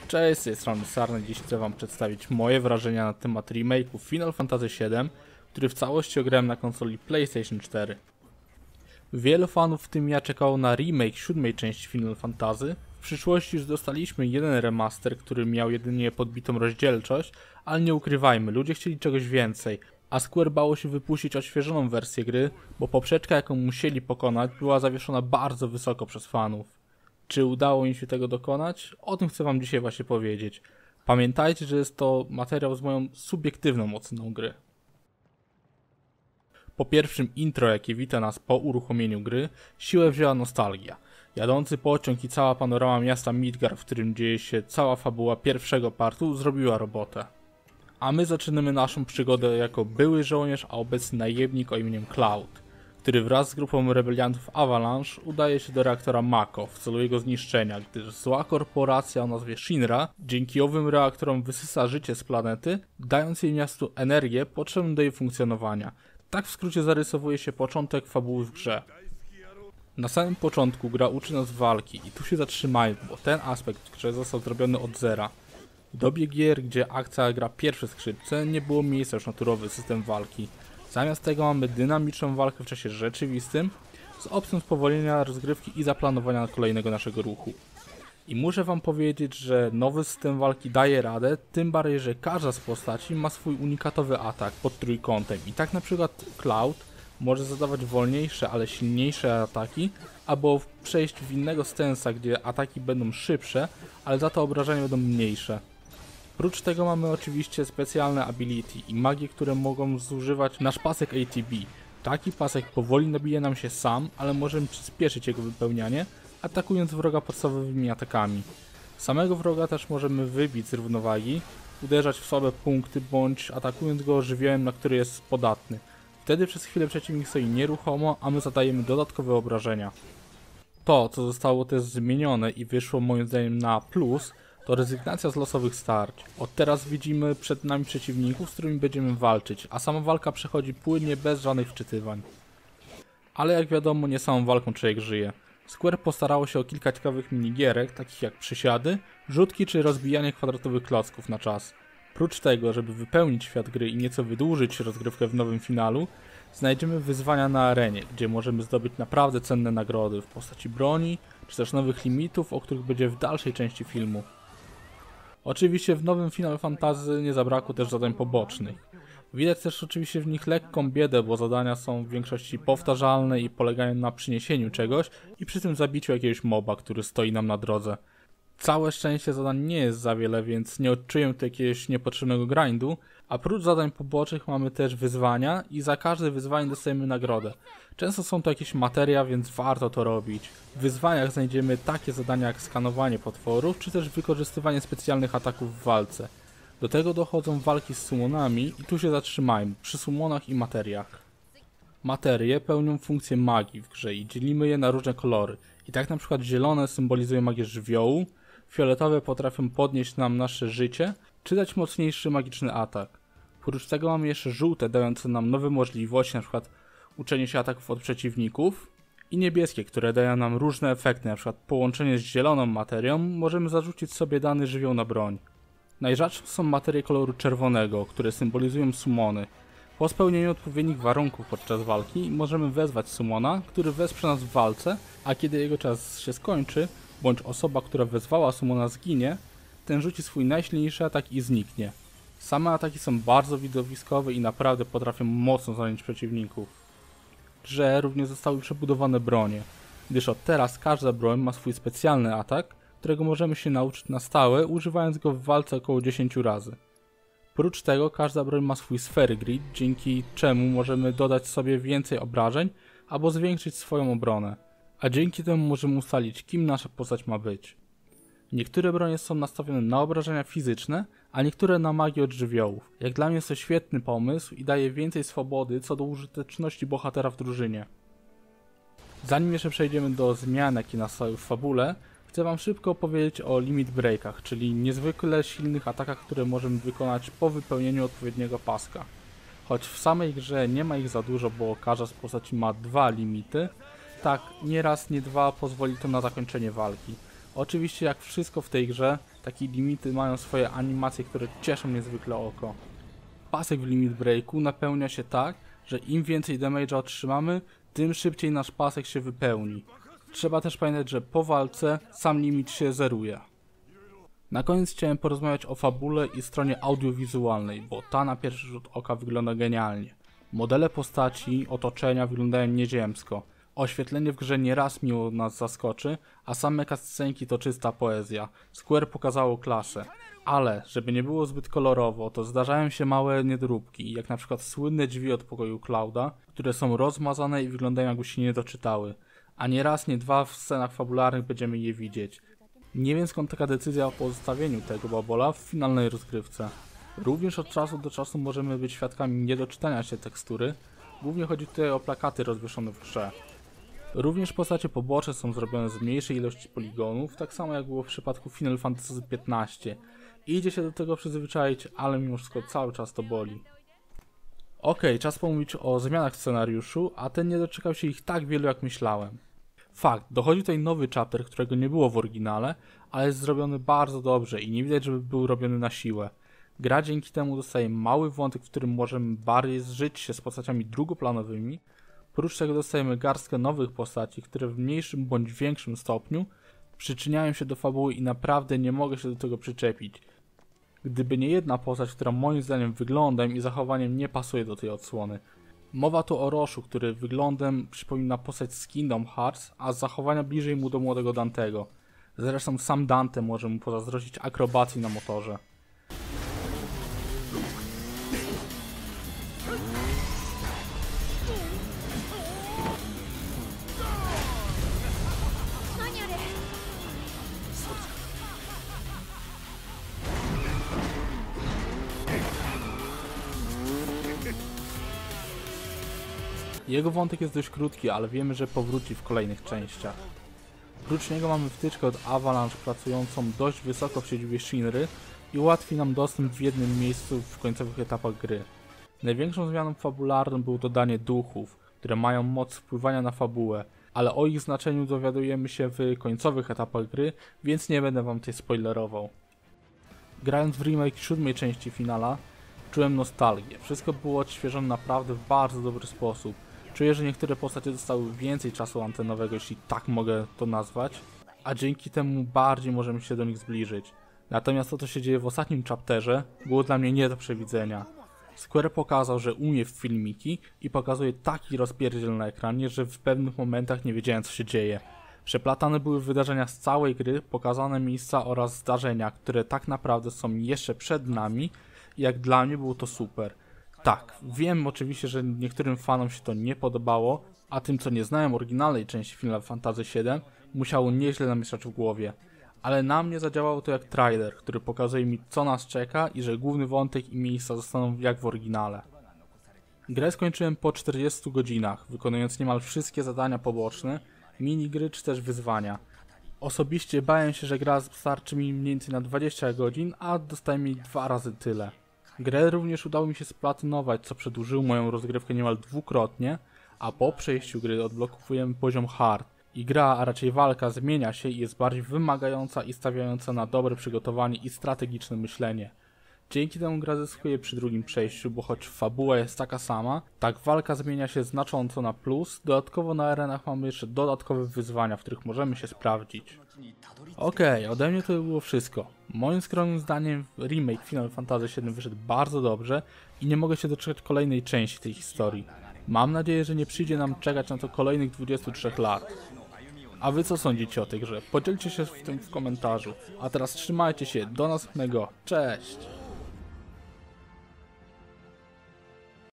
Cześć, z tej strony Sarny. Dziś chcę wam przedstawić moje wrażenia na temat remake'u Final Fantasy VII, który w całości ograłem na konsoli PlayStation 4. Wielu fanów, w tym ja, czekało na remake 7 części Final Fantasy. W przyszłości już dostaliśmy jeden remaster, który miał jedynie podbitą rozdzielczość, ale nie ukrywajmy, ludzie chcieli czegoś więcej, a Square bało się wypuścić odświeżoną wersję gry, bo poprzeczka, jaką musieli pokonać, była zawieszona bardzo wysoko przez fanów. Czy udało im się tego dokonać? O tym chcę wam dzisiaj właśnie powiedzieć. Pamiętajcie, że jest to materiał z moją subiektywną oceną gry. Po pierwszym intro, jakie wita nas po uruchomieniu gry, siłę wzięła nostalgia. Jadący pociąg i cała panorama miasta Midgar, w którym dzieje się cała fabuła pierwszego partu, zrobiła robotę. A my zaczynamy naszą przygodę jako były żołnierz, a obecny najemnik o imieniu Cloud, który wraz z grupą rebeliantów Avalanche udaje się do reaktora Mako w celu jego zniszczenia, gdyż zła korporacja o nazwie Shinra dzięki owym reaktorom wysysa życie z planety, dając jej miastu energię potrzebną do jej funkcjonowania. Tak w skrócie zarysowuje się początek fabuły w grze. Na samym początku gra uczy nas walki i tu się zatrzymajmy, bo ten aspekt w grze został zrobiony od zera. W dobie gier, gdzie akcja gra pierwsze skrzypce, nie było miejsca już na turowy system walki. Zamiast tego mamy dynamiczną walkę w czasie rzeczywistym z opcją spowolnienia rozgrywki i zaplanowania kolejnego naszego ruchu. I muszę wam powiedzieć, że nowy system walki daje radę, tym bardziej, że każda z postaci ma swój unikatowy atak pod trójkątem i tak na przykład Cloud może zadawać wolniejsze, ale silniejsze ataki, albo przejść w innego stansa, gdzie ataki będą szybsze, ale za to obrażenia będą mniejsze. Oprócz tego mamy oczywiście specjalne ability i magie, które mogą zużywać nasz pasek ATB. Taki pasek powoli nabija nam się sam, ale możemy przyspieszyć jego wypełnianie, atakując wroga podstawowymi atakami. Samego wroga też możemy wybić z równowagi, uderzać w słabe punkty bądź atakując go żywiołem, na który jest podatny. Wtedy przez chwilę przeciwnik stoi nieruchomo, a my zadajemy dodatkowe obrażenia. To, co zostało też zmienione i wyszło moim zdaniem na plus, to rezygnacja z losowych starć. Od teraz widzimy przed nami przeciwników, z którymi będziemy walczyć, a sama walka przechodzi płynnie, bez żadnych wczytywań. Ale jak wiadomo, nie samą walką człowiek żyje. Square postarało się o kilka ciekawych minigierek, takich jak przysiady, rzutki czy rozbijanie kwadratowych klocków na czas. Prócz tego, żeby wypełnić świat gry i nieco wydłużyć rozgrywkę w nowym finalu, znajdziemy wyzwania na arenie, gdzie możemy zdobyć naprawdę cenne nagrody w postaci broni, czy też nowych limitów, o których będzie w dalszej części filmu. Oczywiście w nowym Final Fantasy nie zabrakło też zadań pobocznych. Widać też oczywiście w nich lekką biedę, bo zadania są w większości powtarzalne i polegają na przyniesieniu czegoś i przy tym zabiciu jakiegoś moba, który stoi nam na drodze. Całe szczęście zadań nie jest za wiele, więc nie odczuję tu jakiegoś niepotrzebnego grindu, a prócz zadań pobocznych mamy też wyzwania i za każde wyzwanie dostajemy nagrodę. Często są to jakieś materia, więc warto to robić. W wyzwaniach znajdziemy takie zadania jak skanowanie potworów, czy też wykorzystywanie specjalnych ataków w walce. Do tego dochodzą walki z summonami i tu się zatrzymajmy, przy summonach i materiach. Materie pełnią funkcję magii w grze i dzielimy je na różne kolory. I tak na przykład zielone symbolizują magię żywiołu, fioletowe potrafią podnieść nam nasze życie, czy dać mocniejszy magiczny atak. Oprócz tego mamy jeszcze żółte, dające nam nowe możliwości, np. uczenie się ataków od przeciwników, i niebieskie, które dają nam różne efekty, np. połączenie z zieloną materią, możemy zarzucić sobie dany żywioł na broń. Najrzadsze są materie koloru czerwonego, które symbolizują summony. Po spełnieniu odpowiednich warunków podczas walki możemy wezwać summona, który wesprze nas w walce, a kiedy jego czas się skończy, bądź osoba, która wezwała summona zginie, ten rzuci swój najsilniejszy atak i zniknie. Same ataki są bardzo widowiskowe i naprawdę potrafią mocno zranić przeciwników. W grze również zostały przebudowane bronie, gdyż od teraz każda broń ma swój specjalny atak, którego możemy się nauczyć na stałe, używając go w walce około 10 razy. Prócz tego każda broń ma swój sphere grid, dzięki czemu możemy dodać sobie więcej obrażeń albo zwiększyć swoją obronę, a dzięki temu możemy ustalić, kim nasza postać ma być. Niektóre bronie są nastawione na obrażenia fizyczne, a niektóre na magię od żywiołów. Jak dla mnie jest to świetny pomysł i daje więcej swobody co do użyteczności bohatera w drużynie. Zanim jeszcze przejdziemy do zmian, jakie nastały w fabule, chcę wam szybko opowiedzieć o limit breakach, czyli niezwykle silnych atakach, które możemy wykonać po wypełnieniu odpowiedniego paska. Choć w samej grze nie ma ich za dużo, bo każda z postaci ma 2 limity, tak, nie raz, nie dwa pozwoli to na zakończenie walki. Oczywiście jak wszystko w tej grze, takie limity mają swoje animacje, które cieszą niezwykle oko. Pasek w limit breaku napełnia się tak, że im więcej damage'a otrzymamy, tym szybciej nasz pasek się wypełni. Trzeba też pamiętać, że po walce sam limit się zeruje. Na koniec chciałem porozmawiać o fabule i stronie audiowizualnej, bo ta na pierwszy rzut oka wygląda genialnie. Modele postaci, otoczenia wyglądają nieziemsko. Oświetlenie w grze nieraz miło nas zaskoczy, a same cutscenki to czysta poezja. Square pokazało klasę. Ale, żeby nie było zbyt kolorowo, to zdarzają się małe niedróbki, jak na przykład słynne drzwi od pokoju Clouda, które są rozmazane i wyglądają jakby się nie doczytały. A nie raz, nie dwa w scenach fabularnych będziemy je widzieć. Nie wiem skąd taka decyzja o pozostawieniu tego babola w finalnej rozgrywce. Również od czasu do czasu możemy być świadkami niedoczytania się tekstury. Głównie chodzi tutaj o plakaty rozwieszone w grze. Również postacie poboczne są zrobione z mniejszej ilości poligonów, tak samo jak było w przypadku Final Fantasy XV. Idzie się do tego przyzwyczaić, ale mimo wszystko cały czas to boli. Okej, czas pomówić o zmianach w scenariuszu, a ten nie doczekał się ich tak wielu jak myślałem. Fakt, dochodzi tutaj nowy chapter, którego nie było w oryginale, ale jest zrobiony bardzo dobrze i nie widać, żeby był robiony na siłę. Gra dzięki temu dostaje mały wątek, w którym możemy bardziej zżyć się z postaciami drugoplanowymi. Prócz tego dostajemy garstkę nowych postaci, które w mniejszym bądź większym stopniu przyczyniają się do fabuły i naprawdę nie mogę się do tego przyczepić. Gdyby nie jedna postać, która moim zdaniem wyglądem i zachowaniem nie pasuje do tej odsłony. Mowa tu o Roshu, który wyglądem przypomina postać z Kingdom Hearts, a z zachowania bliżej mu do młodego Dantego. Zresztą sam Dante może mu pozazdrościć akrobacji na motorze. Jego wątek jest dość krótki, ale wiemy, że powróci w kolejnych częściach. Prócz niego mamy wtyczkę od Avalanche pracującą dość wysoko w siedzibie Shinry i ułatwi nam dostęp w jednym miejscu w końcowych etapach gry. Największą zmianą fabularną było dodanie duchów, które mają moc wpływania na fabułę, ale o ich znaczeniu dowiadujemy się w końcowych etapach gry, więc nie będę wam tutaj spoilerował. Grając w remake 7 części Finala, czułem nostalgię. Wszystko było odświeżone naprawdę w bardzo dobry sposób. Czuję, że niektóre postacie dostały więcej czasu antenowego, jeśli tak mogę to nazwać, a dzięki temu bardziej możemy się do nich zbliżyć. Natomiast to, co się dzieje w ostatnim chapterze, było dla mnie nie do przewidzenia. Square pokazał, że umie w filmiki i pokazuje taki rozpierdziel na ekranie, że w pewnych momentach nie wiedziałem, co się dzieje. Przeplatane były wydarzenia z całej gry, pokazane miejsca oraz zdarzenia, które tak naprawdę są jeszcze przed nami i jak dla mnie było to super. Tak, wiem oczywiście, że niektórym fanom się to nie podobało, a tym, co nie znają oryginalnej części Final Fantasy VII, musiało nieźle namieszać w głowie. Ale na mnie zadziałało to jak trailer, który pokazuje mi, co nas czeka i że główny wątek i miejsca zostaną jak w oryginale. Grę skończyłem po 40 godzinach, wykonując niemal wszystkie zadania poboczne, minigry czy też wyzwania. Osobiście bałem się, że gra starczy mi mniej więcej na 20 godzin, a dostałem jej 2 razy tyle. Grę również udało mi się splatynować, co przedłużyło moją rozgrywkę niemal dwukrotnie, a po przejściu gry odblokowujemy poziom hard. I gra, a raczej walka zmienia się i jest bardziej wymagająca i stawiająca na dobre przygotowanie i strategiczne myślenie. Dzięki temu gra zyskuje przy drugim przejściu, bo choć fabuła jest taka sama, tak walka zmienia się znacząco na plus, dodatkowo na arenach mamy jeszcze dodatkowe wyzwania, w których możemy się sprawdzić. Okej, ode mnie to było wszystko. Moim skromnym zdaniem remake Final Fantasy VII wyszedł bardzo dobrze i nie mogę się doczekać kolejnej części tej historii. Mam nadzieję, że nie przyjdzie nam czekać na to kolejnych 23 lat. A wy co sądzicie o tej grze? Podzielcie się w tym w komentarzu. A teraz trzymajcie się, do następnego, cześć!